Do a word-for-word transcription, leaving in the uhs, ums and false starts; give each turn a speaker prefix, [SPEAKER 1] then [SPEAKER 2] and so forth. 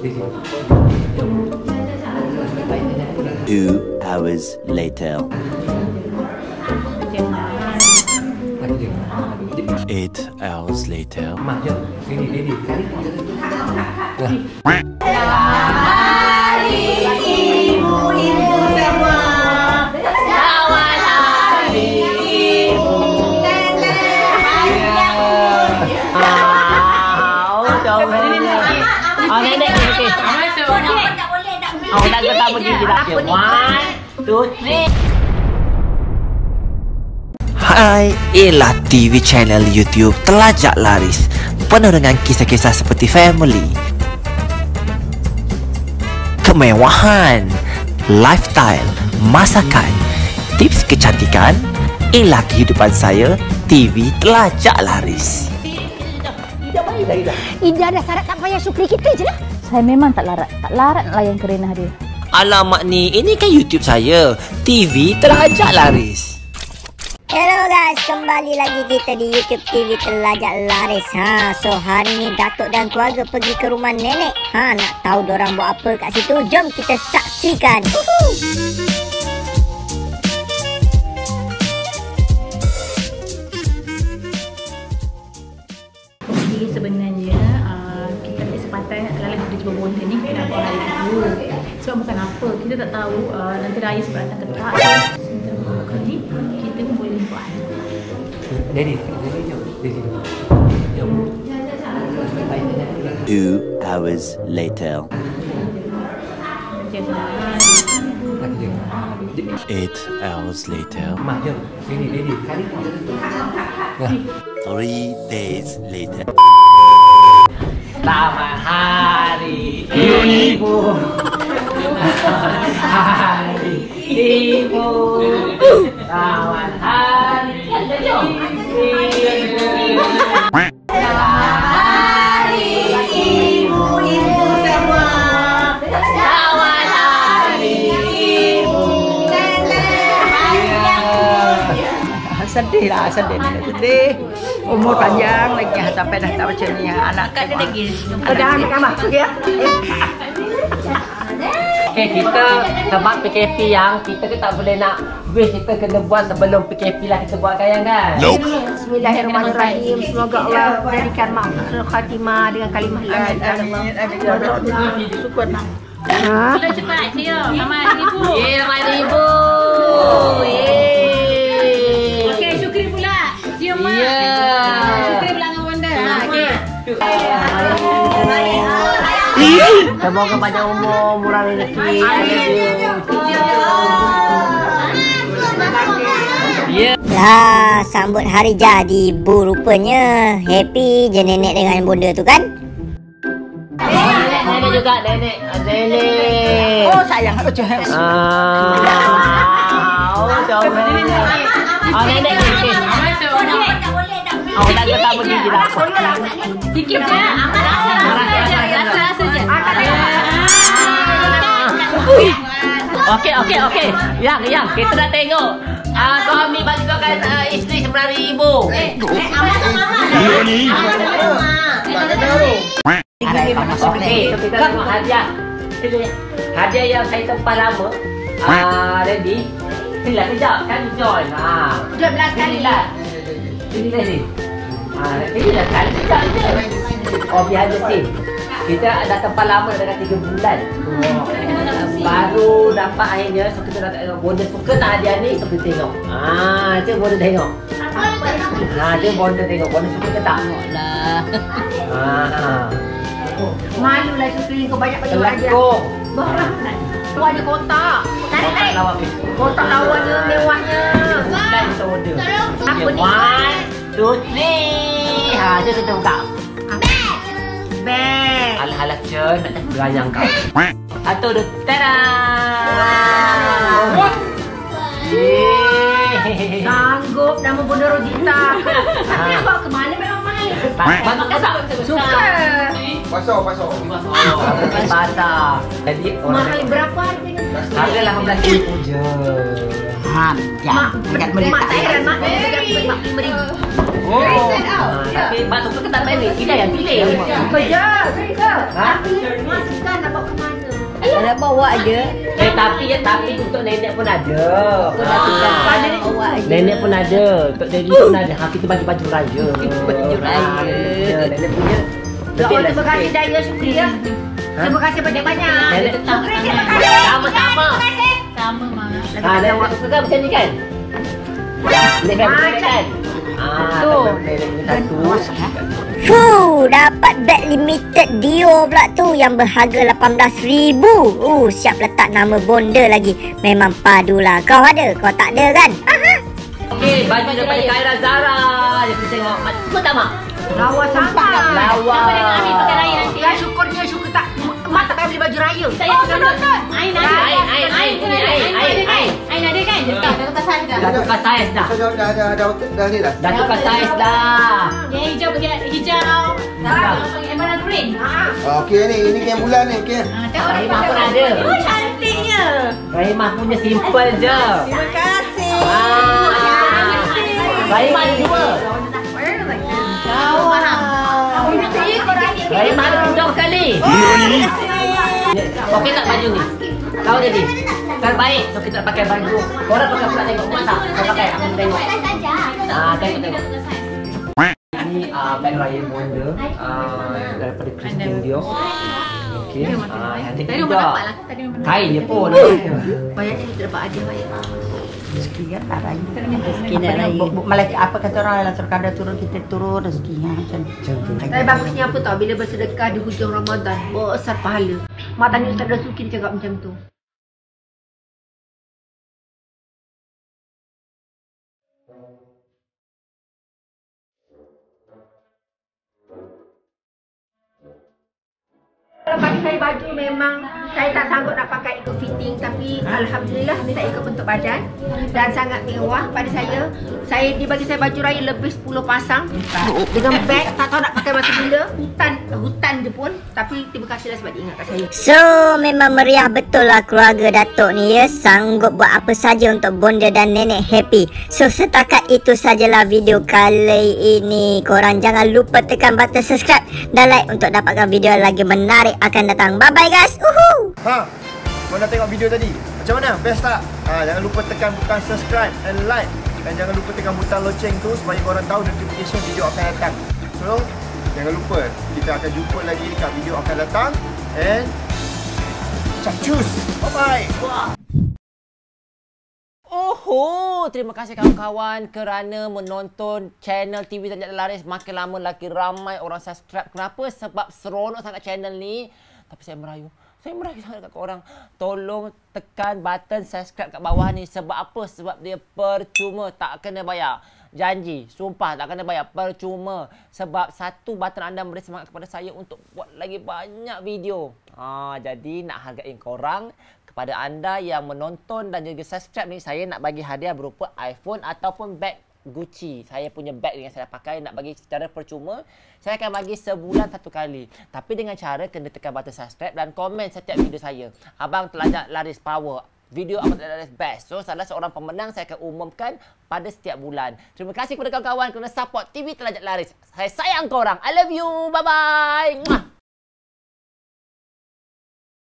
[SPEAKER 1] Two hours later. Eight hours later.
[SPEAKER 2] Oh, nenek ni okey. Oh, dah kita pergi dah. One, two, three.
[SPEAKER 1] Hai, ialah T V channel YouTube Telajak Laris, penuh dengan kisah-kisah seperti family, kemewahan, lifestyle, masakan, tips kecantikan. Inilah kehidupan saya, T V Telajak Laris.
[SPEAKER 3] Ida dah syarat tak payah Syukri kita je lah.
[SPEAKER 4] Saya memang tak larat. Tak larat layan kerenah dia.
[SPEAKER 1] Alamak ni, ini kan YouTube saya, T V Telajak Laris.
[SPEAKER 3] Hello guys, kembali lagi kita di YouTube T V Telajak Laris. Ha, so hari ni Datuk dan keluarga pergi ke rumah nenek. Ha, nak tahu dorang buat apa kat situ? Jom kita saksikan. Uhuh.
[SPEAKER 4] Jadi sebenarnya uh, kita ada kesempatan kalau kita cuba bonda ni kenapa hari itu. Sebab bukan apa, kita tak tahu uh, nanti raya sebab datang ke tak. Sementara kali kita pun boleh buat.
[SPEAKER 2] Daddy, Daddy jom. Daddy jom.
[SPEAKER 1] Two hours later. Eight hours later.
[SPEAKER 2] Mak jom. Daddy, Daddy. Kali ni.
[SPEAKER 1] Three days later.
[SPEAKER 2] Selamat Hari Ibu. Hari Ibu. Selamat Hari Ibu. Selamat Hari Ibu, ibu semua. Selamat Hari Ibu. Sedih lah, sedih, sedih. Umur panjang lagi sampai dah tak macam ni anak kat dia lagi. Ada anak kamar ya. Okey, kita sebab P K P yang kita ke tak boleh nak wish, kita kena buat sebelum P K P lah kita buat kayang kan.
[SPEAKER 1] Nope.
[SPEAKER 3] Bismillahirrahmanirrahim. Semoga Allah berikan mahfuz khatimah dengan kalimah la ilaha illallah. Syukur nak. Ha?
[SPEAKER 4] Cepat cepat saya. Selamat ibu.
[SPEAKER 2] Ye, selamat ibu. Ye.
[SPEAKER 4] Okey, Syukri pula. Cium mak.
[SPEAKER 2] Ya.
[SPEAKER 4] Syukri pula dengan bonda. Ha, okey.
[SPEAKER 2] Semoga panjang umur, murah rezeki. Ya.
[SPEAKER 3] Lah, sambut hari jadi ibu rupanya. Happy je nenek dengan bonda tu kan?
[SPEAKER 2] Nenek, nenek juga, nenek. Nenek.
[SPEAKER 3] Oh, sayang. Oh,
[SPEAKER 2] Ah. Oh, jauh. Oh, nenek ni. Oh, dah kita pergi je dah.
[SPEAKER 4] Sikit je. Amat rasa saja.
[SPEAKER 2] Okey, okey, okey. Yang, yang. Kita nak tengok. Ah, suami banggakan uh, isteri sebenarnya ibu.
[SPEAKER 4] Eh, amat sama amat.
[SPEAKER 1] Dia ni.
[SPEAKER 2] Okey, so kita tengok hadiah. Hadiah yang saya tempat lama. Ah, ready? Sila kejap, kan join. Ah.
[SPEAKER 4] Duduk belakang ni lah.
[SPEAKER 2] Ini ready. Ah, ini dah kali kejap je. Oh, biar ada sih. Kita ada tempat lama dengan tiga bulan. Oh. Baru dapat akhirnya, so kita nak tengok bonda suka tak hadiah ni, so kita tengok. Ah, je bonda tengok. Ah, je bonda tengok. Bonda suka ke tak?
[SPEAKER 4] Tengoklah.
[SPEAKER 2] Ah.
[SPEAKER 4] Malulah Syukri kau banyak-banyak hadiah.
[SPEAKER 2] Telekong.
[SPEAKER 4] Kau ada kotak. Tarik tarik. Kotak lawannya, mewahnya.
[SPEAKER 2] Bulan kita order.
[SPEAKER 4] Apa ni?
[SPEAKER 2] One, two, three. Ha, je kita buka.
[SPEAKER 4] Beg.
[SPEAKER 2] Alah-alah Cun, nak tak berayang kau. Satu, dua, tada! Yeay.
[SPEAKER 4] Sanggup nama bonda Rojita. Tapi nak bawa ke mana memang mahal.
[SPEAKER 2] Bantu ke tak?
[SPEAKER 4] Suka.
[SPEAKER 5] Pasal, pasal.
[SPEAKER 2] Pasal. Jadi
[SPEAKER 4] Mahal berapa harganya?
[SPEAKER 2] harga lapan belas ribu je.
[SPEAKER 3] Ha,
[SPEAKER 4] Mak, mak tak heran mak. Mak lima ribu.
[SPEAKER 2] Oh. Ha, tapi mak suka ke tak pilih? Kita yang pilih.
[SPEAKER 4] Kerja, kerja.
[SPEAKER 2] Ha?
[SPEAKER 4] Mak suka
[SPEAKER 3] bawa aja.
[SPEAKER 2] Eh, tapi ya, tapi untuk nenek pun ada.
[SPEAKER 3] Ah, nenek bawa aja.
[SPEAKER 2] Nenek pun ada. Untuk daddy pun ada. Ha, kita bagi baju raya.
[SPEAKER 3] Baju raya.
[SPEAKER 2] Ah, nenek punya.
[SPEAKER 3] Oh, terima kasih Daya, syukriya. Terima kasih banyak-banyak.
[SPEAKER 2] Nenek
[SPEAKER 3] Syukriya, terima kasih.
[SPEAKER 2] sama-sama.
[SPEAKER 4] Sama, Mak.
[SPEAKER 2] Ah, nenek suka macam ni kan? Nenek kan macam ni kan? Ah,
[SPEAKER 4] Tu.
[SPEAKER 2] nenek punya satu.
[SPEAKER 3] Fuh, dapat beg limited Dio pula tu yang berharga lapan belas ribu. Uh, siap letak nama bonda lagi. Memang padulah. Kau ada, kau tak ada kan? Aha.
[SPEAKER 2] Okey, baju daripada Khaira Zara. Kita tengok. Kau tak, Mak?
[SPEAKER 3] Lawa sangat.
[SPEAKER 2] Lawa.
[SPEAKER 4] Sama dengan Ami pakai raya nanti.
[SPEAKER 3] Ya, syukurnya syukur tak. Mak tak payah beli baju raya.
[SPEAKER 4] Tak payah tukar nonton. Ain ada.
[SPEAKER 2] Ain, Ain, Ain,
[SPEAKER 4] Ain
[SPEAKER 2] Ain, Ain,
[SPEAKER 4] ada kan?
[SPEAKER 2] Ain.
[SPEAKER 4] Ain ada kan? Dah dah tukar saiz dah.
[SPEAKER 2] Dah tukar saiz dah.
[SPEAKER 5] Dah dah dah dah dah ni dah.
[SPEAKER 2] Dah tukar saiz dah.
[SPEAKER 4] Yang hijau pakai hijau.
[SPEAKER 2] Dah.
[SPEAKER 4] Emerald green.
[SPEAKER 5] Ah, okey ni, ini yang bulan ni, okey.
[SPEAKER 4] Ah, tengok ni
[SPEAKER 2] Rahimah pun ada.
[SPEAKER 3] Oh, cantiknya.
[SPEAKER 2] Rahimah punya simple je.
[SPEAKER 3] Terima kasih.
[SPEAKER 2] Ah. Rahimah ada dua. Rahimah ada dua kali. Okey tak baju ni? Tahu jadi? Kan baik. So kita nak pakai baju. Korang pakai pula tengok. Tak? Kau pakai. Aku tengok. Ah, tengok tengok. Ini uh, beg raya bonda uh, daripada Christine Dior. Okey. Ah, cantik
[SPEAKER 4] Tadi
[SPEAKER 2] juga.
[SPEAKER 4] rumah dapat lah. Tadi rumah dapat.
[SPEAKER 2] Kain je pun.
[SPEAKER 3] Banyak ni dapat ada banyak.
[SPEAKER 6] Rezeki kan tak raya.
[SPEAKER 3] Rezeki nak raya.
[SPEAKER 6] Malaikat apa kata orang dalam surga ada turun, kita turun rezeki ha, macam tu.
[SPEAKER 3] Tapi bagusnya apa tau, bila bersedekah di hujung Ramadan, besar pahala. Mak tanya Ustaz Rasuki dia cakap macam tu. Kalau bagi saya baju memang saya tak sanggup nak pakai ikut fitting, tapi alhamdulillah saya ikut bentuk badan dan sangat mewah pada saya. Saya dibagi saya baju raya lebih sepuluh pasang dengan beg, tak tahu nak pakai masa bila, hutan hutan je pun, tapi terima kasihlah sebab diingatkan saya. So memang meriah betul lah keluarga Datuk ni ya, sanggup buat apa saja untuk bonda dan nenek happy. So setakat itu sajalah video kali ini. Korang jangan lupa tekan button subscribe dan like untuk dapatkan video lagi menarik akan datang. Bye bye guys. Uhu.
[SPEAKER 5] Ha. Kau dah tengok video tadi? Macam mana? Best tak? Ha, jangan lupa tekan butang subscribe and like. Dan jangan lupa tekan butang loceng tu supaya korang tahu notification video akan datang. So, jangan lupa. Kita akan jumpa lagi dekat video akan datang. And capcus. Bye-bye.
[SPEAKER 2] Oh, terima kasih kawan-kawan kerana menonton channel T V Terlajak Laris. Makin lama lagi ramai orang subscribe. Kenapa? Sebab seronok sangat channel ni. Tapi saya merayu. Saya merayu sangat kat korang. Tolong tekan button subscribe kat bawah ni. Sebab apa? Sebab dia percuma. Tak kena bayar. Janji. Sumpah tak kena bayar. Percuma. Sebab satu button anda memberi semangat kepada saya untuk buat lagi banyak video. Ha, jadi nak hargai korang. Kepada anda yang menonton dan juga subscribe ni, saya nak bagi hadiah berupa iPhone ataupun beg Gucci. Saya punya beg yang saya pakai nak bagi secara percuma. Saya akan bagi sebulan satu kali. Tapi dengan cara kena tekan button subscribe dan komen setiap video saya. Abang Terlajak Laris Power. Video Abang Terlajak Laris Best. So, salah seorang pemenang saya akan umumkan pada setiap bulan. Terima kasih kepada kawan-kawan kerana support T V Terlajak Laris. Saya sayang korang. I love you. Bye-bye.